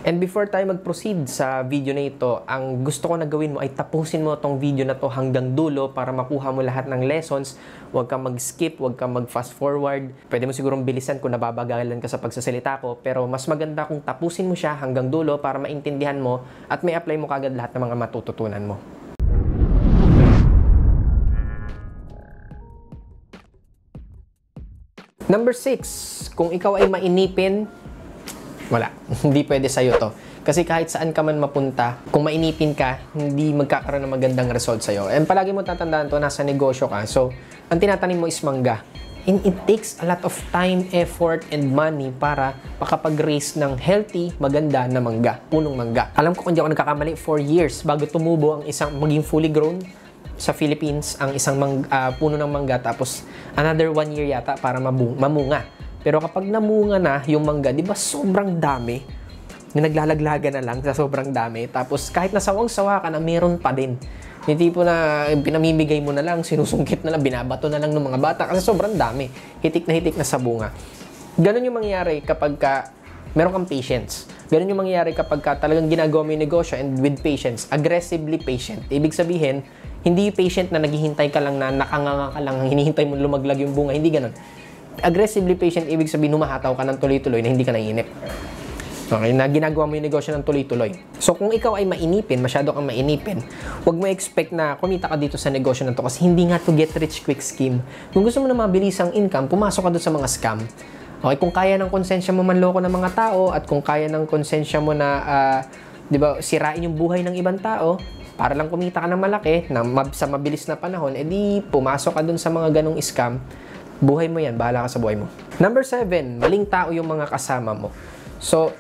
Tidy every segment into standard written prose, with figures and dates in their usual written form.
And before tayo mag-proceed sa video na ito, ang gusto ko na gawin mo ay tapusin mo tong video na to hanggang dulo para makuha mo lahat ng lessons. Huwag kang mag-skip, huwag kang mag-fast forward. Pwede mo sigurong bilisan kung nababagalan ka sa pagsasalita ko, pero mas maganda kung tapusin mo siya hanggang dulo para maintindihan mo at may apply mo kagad lahat ng mga matututunan mo. Number 6, kung ikaw ay mainipin, wala. Hindi pwede sa'yo to. Kasi kahit saan ka man mapunta, kung mainipin ka, hindi magkakaroon ng magandang result sa'yo. And palagi mo tatandaan to, nasa negosyo ka. So, ang tinatanim mo is mangga. And it takes a lot of time, effort, and money para makapag-raise ng healthy, maganda na mangga. Punong mangga. Alam ko kung di ako nagkakamali, 4 years bago tumubo ang isang maging fully grown sa Philippines, ang isang puno ng mangga. Tapos, another 1 year yata para mamunga. Pero kapag namunga na yung mangga, di ba sobrang dami? Naglalaglaga na lang sa sobrang dami. Tapos kahit nasawang-sawa ka na, meron pa din. Yung tipo na pinamimigay mo na lang, sinusungkit na lang, binabato na lang ng mga bata kasi sobrang dami. Hitik na sa bunga. Ganon yung mangyayari kapag meron kang patience. Ganon yung mangyayari kapag talagang ginagawa mo yung negosyo and with patience, aggressively patient. Ibig sabihin, hindi patient na naghihintay ka lang na nakanganga ka lang, hinihintay mo lumaglag yung bunga. Hindi ganon. Aggressively patient, ibig sabihin humahataw ka ng tuloy-tuloy na hindi ka naiinip. Okay, na ginagawa mo yung negosyo ng tuloy-tuloy. So, kung ikaw ay mainipin, masyado kang mainipin, huwag mo expect na kumita ka dito sa negosyo na to kasi hindi nga to get rich quick scheme. Kung gusto mo na mabilis ang income, pumasok ka doon sa mga scam. Okay, kung kaya ng konsensya mo manloko ng mga tao at kung kaya ng konsensya mo na, di ba, sirain yung buhay ng ibang tao, para lang kumita ka ng malaki sa mabilis na panahon, edi pumasok ka doon sa mga ganong scam. Buhay mo yan, bahala ka sa buhay mo. Number 7, maling tao yung mga kasama mo. So,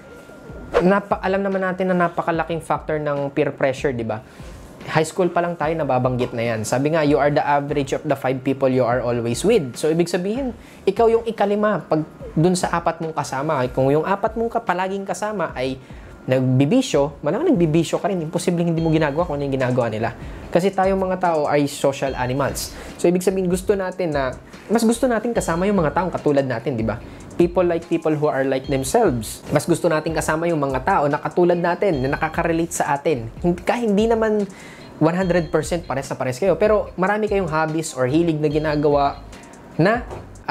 alam naman natin na napakalaking factor ng peer pressure, di ba? High school pa lang tayo, nababanggit na yan. Sabi nga, you are the average of the 5 people you are always with. So, ibig sabihin, ikaw yung ikalima pag dun sa 4 mong kasama. Kung yung 4 mong palaging kasama ay nagbibisyo, malamang nagbibisyo ka rin. Imposibleng hindi mo ginagawa kung ano yung ginagawa nila. Kasi tayong mga tao ay social animals. So, ibig sabihin, mas gusto natin kasama yung mga taong katulad natin, di ba? People like people who are like themselves. Mas gusto natin kasama yung mga tao na katulad natin, na nakaka-relate sa atin. Hindi naman 100% pares kayo. Pero marami kayong hobbies or hilig na ginagawa na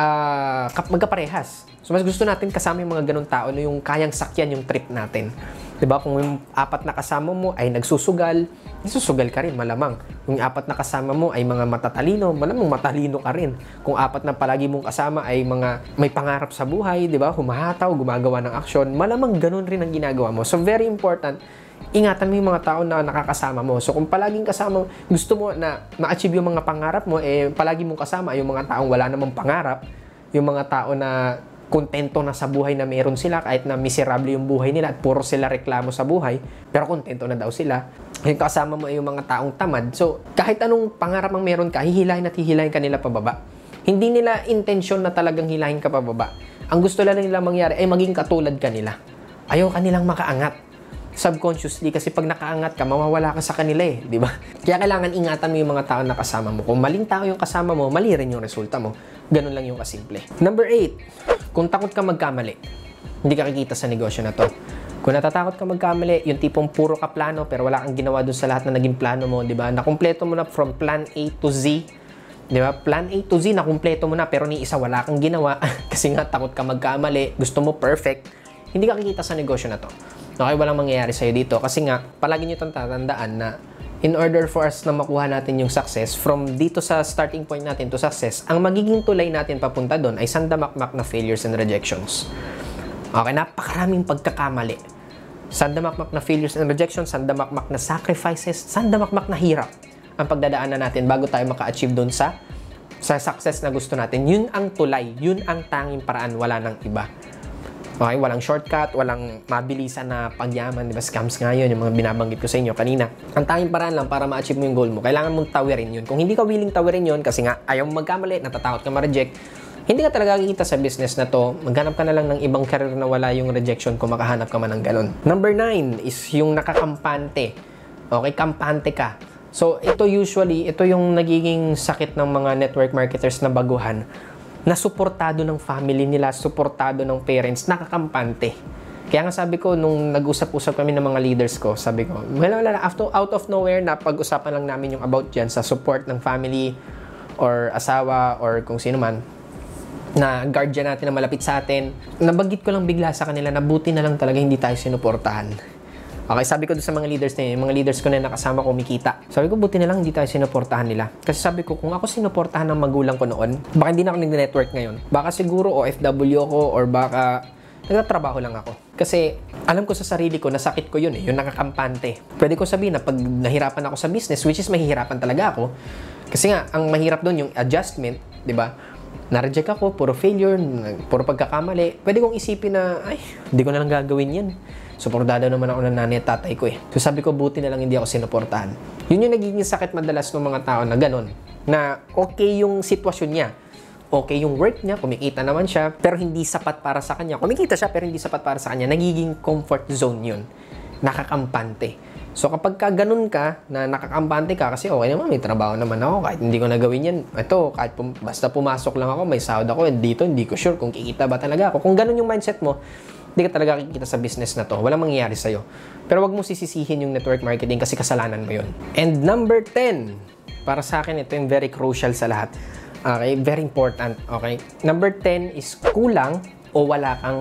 magkaparehas. So, mas gusto natin kasama yung mga ganun tao na yung kayang sakyan yung trip natin. Diba? Kung yung 4 na kasama mo ay nagsusugal ka rin, malamang. Kung 4 na kasama mo ay mga matatalino, malamang matalino ka rin. Kung 4 na palagi mong kasama ay mga may pangarap sa buhay, diba? Humahataw, gumagawa ng aksyon, malamang ganun rin ang ginagawa mo. So, very important, ingatan mo yung mga tao na nakakasama mo. So, kung palaging kasama, gusto mo na ma-achieve yung mga pangarap mo, palagi mong kasama yung mga taong wala namang pangarap, yung mga tao na kontento na sa buhay na meron sila kahit na miserable yung buhay nila at puro sila reklamo sa buhay, pero kontento na daw sila. Yung kasama mo ay yung mga taong tamad. So, kahit anong pangarap ang meron ka, hihilahin ka nila pababa. Hindi nila intensyon na talagang hilahin ka pababa. Ang gusto lang nila mangyari ay maging katulad ka nila. Ayaw kanilang makaangat. Subconsciously, kasi pag nakaangat ka, mawawala ka sa kanila di ba? Kaya kailangan ingatan mo yung mga tao na kasama mo. Kung maling tao yung kasama mo, mali rin yung resulta mo. Ganun lang yung kasimple. Number 8, kung takot ka magkamali, hindi ka kikita sa negosyo na to. Kung natatakot ka magkamali, yung tipong puro ka plano pero wala kang ginawa dun sa lahat na naging plano mo, di ba? Nakumpleto mo na from plan A to Z, di ba? Plan A to Z, nakumpleto mo na pero ni isa wala kang ginawa kasi nga takot ka magkamali, gusto mo perfect, hindi ka kikita sa negosyo na to. Okay, walang mangyayari sa'yo dito kasi nga, palagi nyo itong tatandaan na in order for us na makuha natin yung success, from dito sa starting point natin to success, ang magiging tulay natin papunta doon ay sandamakmak na failures and rejections. Okay, napakaraming pagkakamali. Sandamakmak na failures and rejections, sandamakmak na sacrifices, sandamakmak na hirap ang pagdadaanan natin bago tayo maka-achieve doon sa success na gusto natin. Yun ang tulay, yun ang tanging paraan, wala nang iba. Okay, walang shortcut, walang mabilisan na pagyaman, di ba? Scams nga yun, yung mga binabanggit ko sa inyo kanina. Ang tanging paraan lang para ma-achieve mo yung goal mo, kailangan mong tawirin yun. Kung hindi ka willing tawirin yun, kasi nga ayaw mo magkamali, natatakot ka ma-reject, hindi ka talaga kikita sa business na to, maghanap ka na lang ng ibang career na wala yung rejection kung makahanap ka man ng ganun. Number 9 is yung nakakampante. Okay, kampante ka. So, ito yung nagiging sakit ng mga network marketers na baguhan, na suportado ng family nila, suportado ng parents, nakakampante. Kaya nga sabi ko, nung nag-usap-usap kami ng mga leaders ko, sabi ko, wala, out of nowhere, napag-usapan lang namin yung about dyan sa support ng family or asawa or kung sino man na guardian natin na malapit sa atin. Nabanggit ko lang bigla sa kanila na buti na lang talaga hindi tayo sinuportahan. Okay, sabi ko doon sa mga leaders na yun, yung mga leaders ko na nakasama kumikita. Sabi ko, buti na lang hindi tayo sinuportahan nila. Kasi sabi ko, kung ako sinuportahan ng magulang ko noon, baka hindi na ako nag-network ngayon. Baka siguro OFW ako or baka nagtatrabaho lang ako. Kasi alam ko sa sarili ko, nasakit ko yun yung nakakampante. Pwede ko sabihin na pag nahirapan ako sa business, which is mahihirapan talaga ako. Kasi nga, ang mahirap doon yung adjustment, di ba? Na-reject ako, puro failure, puro pagkakamali. Pwede kong isipin na, ay, hindi ko na lang gagawin yan. Suportado naman ako ng nanay at tatay ko eh. So sabi ko, buti na lang hindi ako sinuportahan. Yun yung nagiging sakit madalas ng mga tao na ganun. Na okay yung sitwasyon niya. Okay yung work niya, kumikita naman siya, pero hindi sapat para sa kanya. Kumikita siya, pero hindi sapat para sa kanya. Nagiging comfort zone yun. Nakakampante. So kapag ka ganun ka, na nakakampante ka, kasi okay naman, may trabaho naman ako, kahit hindi ko nagawin yan. Ito, kahit basta pumasok lang ako, may sahod ako, dito, hindi ko sure kung kikita ba talaga ako. Kung ganun yung mindset mo, hindi ka talaga kikita sa business na to. Walang mangyayari sa'yo. Pero wag mo sisisihin yung network marketing kasi kasalanan mo yun. And number 10, para sa akin, ito yung very crucial sa lahat. Okay, very important. Okay, number 10 is kulang o wala kang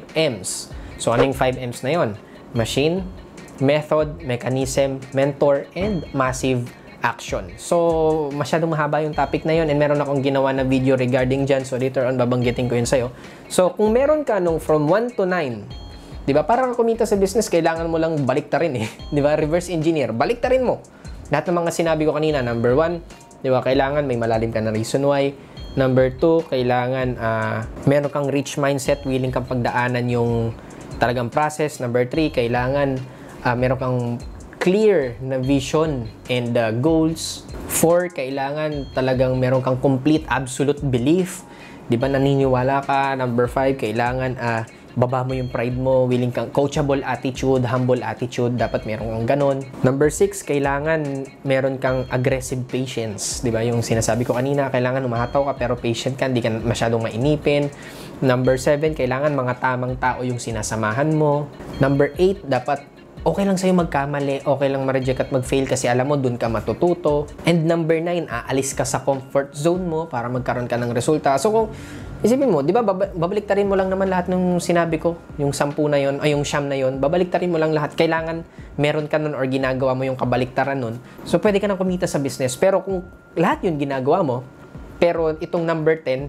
5Ms. So, ano yung 5Ms na yon? Machine, method, mechanism, mentor, and massive action. So, masyadong mahaba yung topic na yun and meron akong ginawa na video regarding dyan. So, later on, babanggitin ko yun sa'yo. So, kung meron ka nung from 1 to 9, di ba, para ka kumita sa business, kailangan mo lang baliktarin eh. Di ba, reverse engineer, baliktarin mo. Lahat ng mga sinabi ko kanina, number 1, di ba, kailangan may malalim ka na reason why. Number 2, kailangan meron kang rich mindset, willing kang pagdaanan yung talagang process. Number 3, kailangan meron kang clear na vision and goals. 4, kailangan talagang meron kang complete absolute belief. Di ba, naniniwala ka. Number 5, kailangan baba mo yung pride mo, willing kang coachable attitude, humble attitude, dapat meron kang ganon. Number 6, kailangan meron kang aggressive patience. Di ba, yung sinasabi ko kanina, kailangan umahataw ka pero patient ka, hindi ka masyadong mainipin. Number 7, kailangan mga tamang tao yung sinasamahan mo. Number 8, dapat okay lang sa'yo magkamali, okay lang ma-reject at mag-fail kasi alam mo, dun ka matututo. And number 9, aalis ka sa comfort zone mo para magkaroon ka ng resulta. So kung isipin mo, di ba, babaliktarin mo lang naman lahat ng sinabi ko, yung 10 na yon, ay yung 9 na yon, babaliktarin mo lang lahat. Kailangan meron ka nun or ginagawa mo yung kabaliktaran nun. So pwede ka nang kumita sa business. Pero kung lahat yun ginagawa mo, pero itong number 10,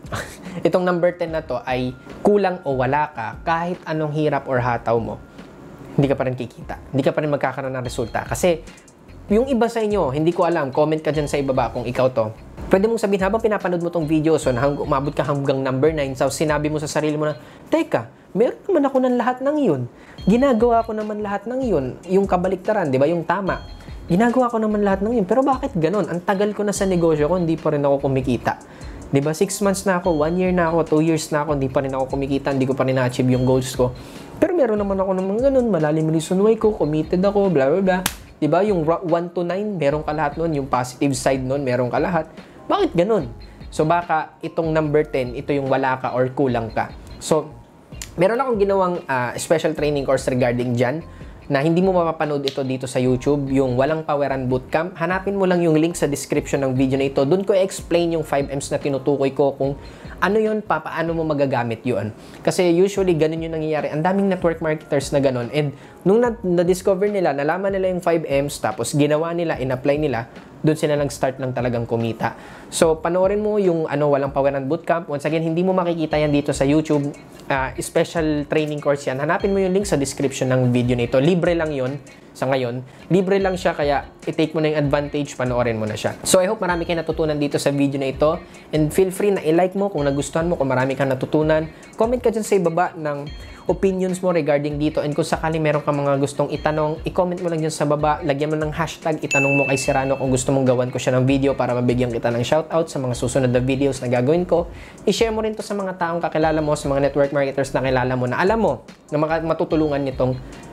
itong number 10 na to ay kulang o wala ka, kahit anong hirap or hataw mo, hindi ka pa rin kikita. Hindi ka pa rin magkakaroon ng resulta. Kasi, yung iba sa inyo, hindi ko alam, comment ka dyan sa ibaba kung ikaw to. Pwede mong sabihin, habang pinapanood mo tong video, so umabot ka hanggang number 9, so sinabi mo sa sarili mo na, teka, meron naman ako ng lahat ng yun. Ginagawa ko naman lahat ng yun. Yung kabaliktaran, di ba? Yung tama. Ginagawa ko naman lahat ng yun. Pero bakit ganon? Ang tagal ko na sa negosyo ko, hindi pa rin ako kumikita. Di ba? 6 months na ako, 1 year na ako, 2 years na ako, hindi pa rin ako kumikita, hindi ko pa rin na-achieve yung goals ko. Pero meron naman ako naman ganun, malalim reason why ko, committed ako, blah blah blah. Diba? Yung 1 to 9, meron ka lahat nun. Yung positive side nun, meron ka lahat. Bakit ganun? So baka itong number 10, ito yung wala ka or kulang ka. So, meron akong ginawang special training course regarding dyan na hindi mo mapapanood ito dito sa YouTube, yung Walang Paweran Bootcamp. Hanapin mo lang yung link sa description ng video na ito. Doon ko i-explain yung 5Ms na tinutukoy ko kung ano yun, paano mo magagamit yun. Kasi usually, ganun yung nangyayari. Ang daming network marketers na ganun. And nung na-discover nila, nalaman nila yung 5Ms, tapos ginawa nila, in-apply nila, doon sila nag-start lang talagang kumita. So, panoorin mo yung Walang Paweran Bootcamp. Once again, hindi mo makikita yan dito sa YouTube. Special training course yan. Hanapin mo yung link sa description ng video nito. Libre lang yun sa ngayon. Libre lang siya, kaya i-take mo na yung advantage, panoorin mo na siya. So, I hope marami kayo natutunan dito sa video na ito. And feel free na i-like mo kung nagustuhan mo, kung marami kang natutunan. Comment ka dyan sa ibaba ng opinions mo regarding dito, and kung sakali meron ka mga gustong itanong, i-comment mo lang dyan sa baba, lagyan mo ng hashtag, itanong mo kay Cyrano kung gusto mong gawan ko siya ng video para mabigyan kita ng shoutout sa mga susunod na videos na gagawin ko. I-share mo rin to sa mga taong kakilala mo, sa mga network marketers na kilala mo, na alam mo na matutulungan nitong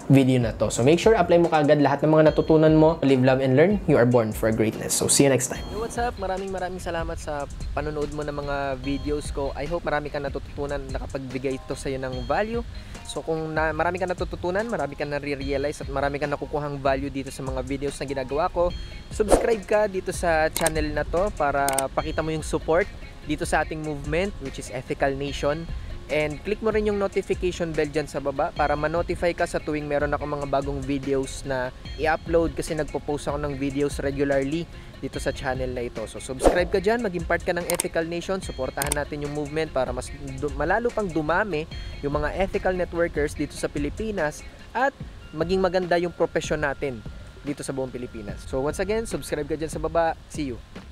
video na to. So make sure apply mo kaagad lahat ng mga natutunan mo. Live, love, and learn. You are born for greatness. So see you next time. Yo, what's up? Maraming salamat sa panonood mo ng mga videos ko. I hope marami kang natututunan, nakapagbigay ito sa iyo ng value. So kung marami kang natututunan, marami kang nare-realize at marami kang nakukuhang value dito sa mga videos na ginagawa ko, subscribe ka dito sa channel na to para pakita mo yung support dito sa ating movement, which is Ethical Nation. And click mo rin yung notification bell dyan sa baba para ma-notify ka sa tuwing meron ako mga bagong videos na i-upload, kasi nagpo-post ako ng videos regularly dito sa channel na ito. So subscribe ka dyan, maging part ka ng Ethical Nation, suportahan natin yung movement para mas malalo pang dumami yung mga ethical networkers dito sa Pilipinas at maging maganda yung profesyon natin dito sa buong Pilipinas. So once again, subscribe ka dyan sa baba. See you!